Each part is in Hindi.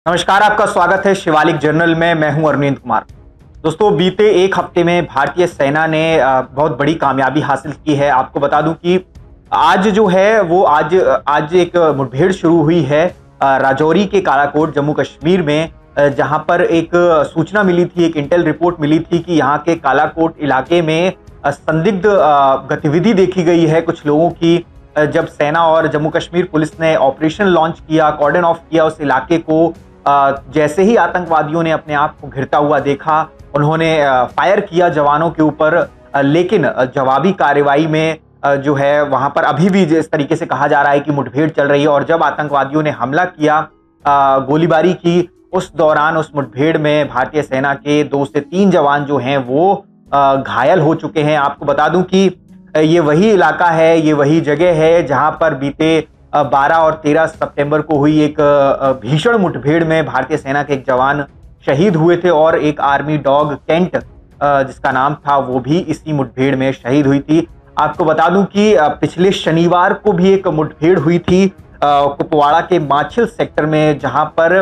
नमस्कार, आपका स्वागत है शिवालिक जर्नल में। मैं हूं अरविंद कुमार। दोस्तों, बीते एक हफ्ते में भारतीय सेना ने बहुत बड़ी कामयाबी हासिल की है। आपको बता दूं कि आज जो है वो आज एक मुठभेड़ शुरू हुई है राजौरी के कालाकोट जम्मू कश्मीर में, जहां पर एक सूचना मिली थी, एक इंटेल रिपोर्ट मिली थी कि यहाँ के कालाकोट इलाके में संदिग्ध गतिविधि देखी गई है कुछ लोगों की। जब सेना और जम्मू कश्मीर पुलिस ने ऑपरेशन लॉन्च किया, कॉर्डन ऑफ किया उस इलाके को, जैसे ही आतंकवादियों ने अपने आप को घिरता हुआ देखा, उन्होंने फायर किया जवानों के ऊपर। लेकिन जवाबी कार्रवाई में जो है वहां पर अभी भी जिस तरीके से कहा जा रहा है कि मुठभेड़ चल रही है। और जब आतंकवादियों ने हमला किया, गोलीबारी की, उस दौरान उस मुठभेड़ में भारतीय सेना के 2 से 3 जवान जो हैं वो घायल हो चुके हैं। आपको बता दूं कि ये वही इलाका है, ये वही जगह है जहां पर बीते 12 और 13 सितंबर को हुई एक भीषण मुठभेड़ में भारतीय सेना के एक जवान शहीद हुए थे और एक आर्मी डॉग कैंट जिसका नाम था वो भी इसी मुठभेड़ में शहीद हुई थी। आपको बता दूं कि पिछले शनिवार को भी एक मुठभेड़ हुई थी कुपवाड़ा के माछिल सेक्टर में, जहां पर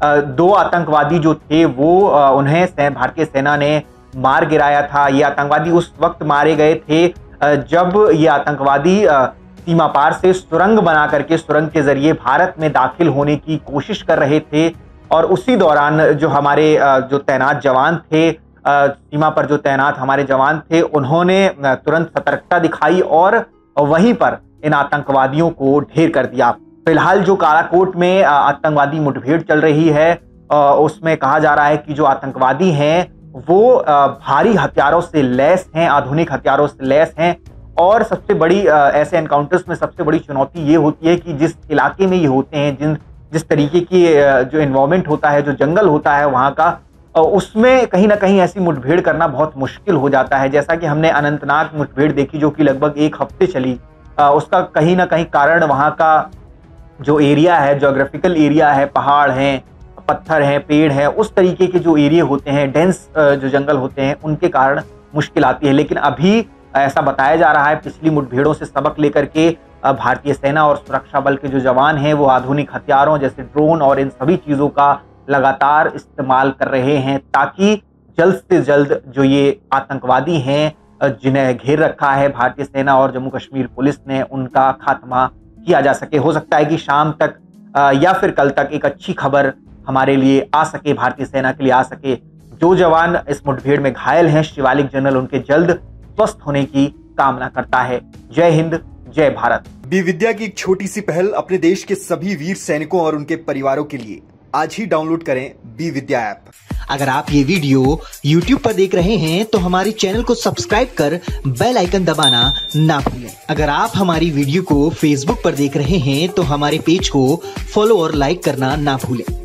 2 आतंकवादी जो थे वो उन्हें भारतीय सेना ने मार गिराया था। ये आतंकवादी उस वक्त मारे गए थे जब ये आतंकवादी सीमा पार से सुरंग बना करके सुरंग के जरिए भारत में दाखिल होने की कोशिश कर रहे थे। और उसी दौरान जो हमारे जो तैनात जवान थे, सीमा पर जो तैनात हमारे जवान थे, उन्होंने तुरंत सतर्कता दिखाई और वहीं पर इन आतंकवादियों को ढेर कर दिया। फिलहाल जो कालाकोट में आतंकवादी मुठभेड़ चल रही है, उसमें कहा जा रहा है कि जो आतंकवादी हैं वो भारी हथियारों से लैस हैं, आधुनिक हथियारों से लैस हैं। और सबसे बड़ी ऐसे एनकाउंटर्स में सबसे बड़ी चुनौती ये होती है कि जिस इलाके में ये होते हैं, जिस तरीके की जो एनवायरनमेंट होता है, जो जंगल होता है वहाँ का, उसमें कहीं ना कहीं ऐसी मुठभेड़ करना बहुत मुश्किल हो जाता है। जैसा कि हमने अनंतनाग मुठभेड़ देखी जो कि लगभग 1 हफ्ते चली। उसका कहीं ना कहीं कारण वहाँ का जो एरिया है, ज्योग्राफिकल एरिया है, पहाड़ हैं, पत्थर हैं, पेड़ हैं, उस तरीके के जो एरिया होते हैं, डेंस जो जंगल होते हैं, उनके कारण मुश्किल आती है। लेकिन अभी ऐसा बताया जा रहा है पिछली मुठभेड़ों से सबक लेकर के भारतीय सेना और सुरक्षा बल के जो जवान हैं वो आधुनिक हथियारों जैसे ड्रोन और इन सभी चीज़ों का लगातार इस्तेमाल कर रहे हैं, ताकि जल्द से जल्द जो ये आतंकवादी हैं जिन्हें घेर रखा है भारतीय सेना और जम्मू कश्मीर पुलिस ने, उनका खात्मा किया जा सके। हो सकता है कि शाम तक या फिर कल तक एक अच्छी खबर हमारे लिए आ सके, भारतीय सेना के लिए आ सके। जो जवान इस मुठभेड़ में घायल हैं, शिवालिक जर्नल उनके जल्द स्वस्थ होने की कामना करता है। जय हिंद, जय भारत। बी विद्या की एक छोटी सी पहल अपने देश के सभी वीर सैनिकों और उनके परिवारों के लिए। आज ही डाउनलोड करें बी विद्या ऐप। अगर आप ये वीडियो YouTube पर देख रहे हैं तो हमारे चैनल को सब्सक्राइब कर बेल आइकन दबाना ना भूलें। अगर आप हमारी वीडियो को Facebook पर देख रहे हैं तो हमारे पेज को फॉलो और लाइक करना ना भूलें।